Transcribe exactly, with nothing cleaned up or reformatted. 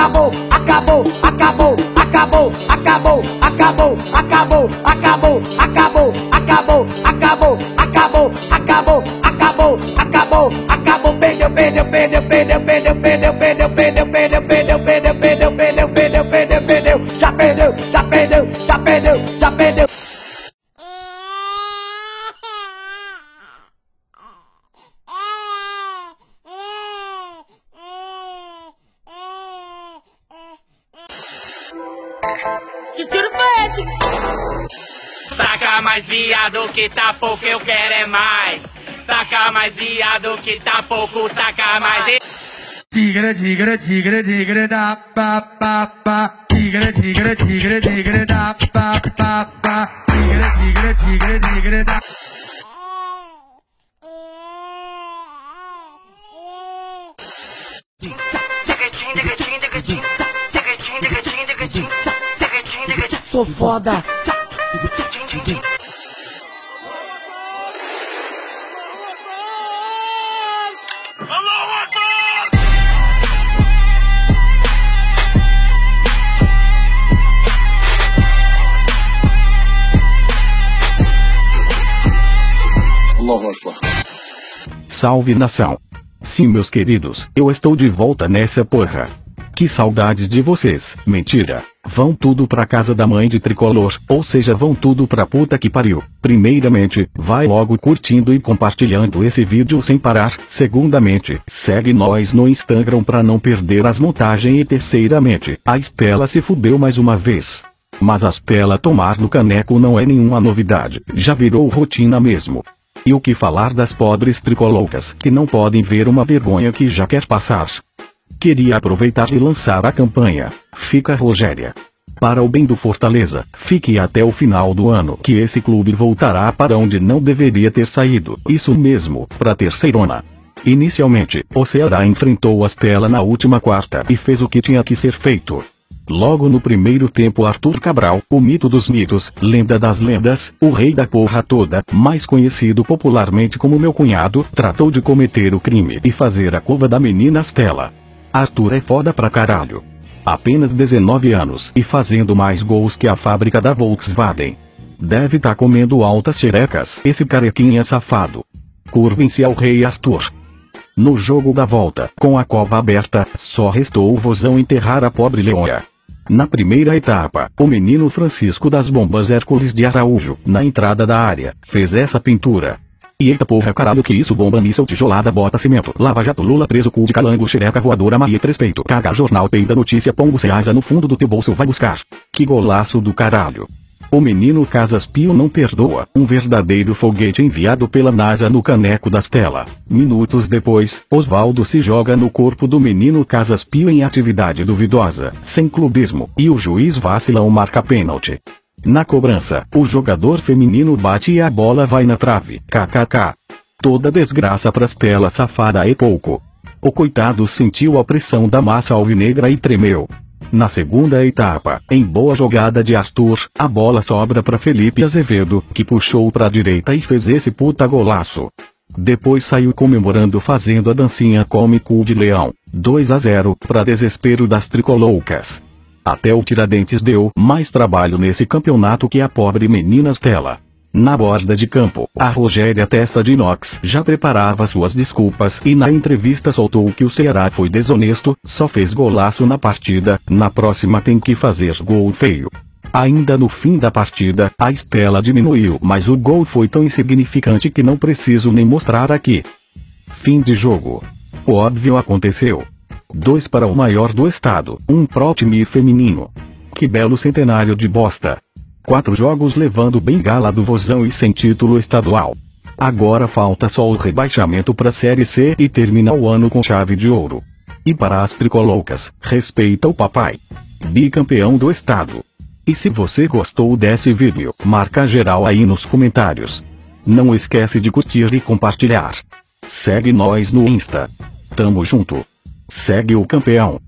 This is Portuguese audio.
acabou, acabou, acabou, acabou, acabou, acabou, acabou, acabou, acabou, acabou, acabou, acabou, acabou, acabou, acabou, acabou, perdeu, perdeu, perdeu, perdeu, perdeu, perdeu, perdeu, perdeu, perdeu, perdeu, perdeu, perdeu, perdeu, perdeu, perdeu, perdeu, já perdeu, já perdeu, já perdeu, já perdeu. Que tiro foi esse? Taca mais viado que tá pouco, eu quero é mais. Taca mais viado que tá pouco, taca mais. Tigre, tigre, tigre, tigre, da pa pa pa. Tigre, tigre, tigre, tigre, da pa pa pa. Tigre, tigre, tigre, tigre, da. Sou foda. Salve nação! Sim, meus queridos, eu estou de volta nessa porra. Que saudades de vocês, mentira. Vão tudo pra casa da mãe de Tricolor, ou seja, vão tudo pra puta que pariu. Primeiramente, vai logo curtindo e compartilhando esse vídeo sem parar. Segundamente, segue nós no Instagram pra não perder as montagens. E terceiramente, a Estela se fudeu mais uma vez. Mas a Estela tomar no caneco não é nenhuma novidade, já virou rotina mesmo. E o que falar das pobres tricoloucas que não podem ver uma vergonha que já quer passar? Queria aproveitar e lançar a campanha Fica Rogéria. Para o bem do Fortaleza, fique até o final do ano que esse clube voltará para onde não deveria ter saído. Isso mesmo, pra terceirona. Inicialmente, o Ceará enfrentou a Estela na última quarta e fez o que tinha que ser feito. Logo no primeiro tempo, Arthur Cabral, o mito dos mitos, lenda das lendas, o rei da porra toda, mais conhecido popularmente como meu cunhado, tratou de cometer o crime e fazer a cova da menina Estela. Arthur é foda pra caralho. Apenas dezenove anos e fazendo mais gols que a fábrica da Volkswagen. Deve tá comendo altas xerecas esse carequinha safado. Curvem-se ao rei Arthur. No jogo da volta, com a cova aberta, só restou o vozão enterrar a pobre leoa. Na primeira etapa, o menino Francisco das Bombas Hércules de Araújo, na entrada da área, fez essa pintura. E eita porra caralho, que isso, bomba míssel, tijolada, bota cimento, lava jato, Lula preso, cu de calango, xereca voadora, Maria Trespeito, caga jornal, peida notícia, pombo ceasa no fundo do teu bolso, vai buscar. Que golaço do caralho. O menino Casas Pio não perdoa, um verdadeiro foguete enviado pela NASA no caneco da Estela. Minutos depois, Osvaldo se joga no corpo do menino Casas Pio em atividade duvidosa, sem clubismo, e o juiz vacila ou marca pênalti. Na cobrança, o jogador feminino bate e a bola vai na trave, kkk. Toda desgraça pra Estela safada é pouco. O coitado sentiu a pressão da massa alvinegra e tremeu. Na segunda etapa, em boa jogada de Arthur, a bola sobra para Felipe Azevedo, que puxou para a direita e fez esse puta golaço. Depois saiu comemorando fazendo a dancinha come cu de leão, dois a zero, para desespero das tricoloucas. Até o Tiradentes deu mais trabalho nesse campeonato que a pobre menina Estela. Na borda de campo, a Rogéria Testa de Inox já preparava suas desculpas e na entrevista soltou que o Ceará foi desonesto, só fez golaço na partida, na próxima tem que fazer gol feio. Ainda no fim da partida, a Estela diminuiu, mas o gol foi tão insignificante que não preciso nem mostrar aqui. Fim de jogo. O óbvio aconteceu. Dois para o maior do estado, um pro time feminino. Que belo centenário de bosta. Quatro jogos levando bengala do vozão e sem título estadual. Agora falta só o rebaixamento pra Série C e termina o ano com chave de ouro. E para as tricoloucas, respeita o papai. Bicampeão do estado. E se você gostou desse vídeo, marca geral aí nos comentários. Não esquece de curtir e compartilhar. Segue nós no Insta. Tamo junto. Segue o campeão.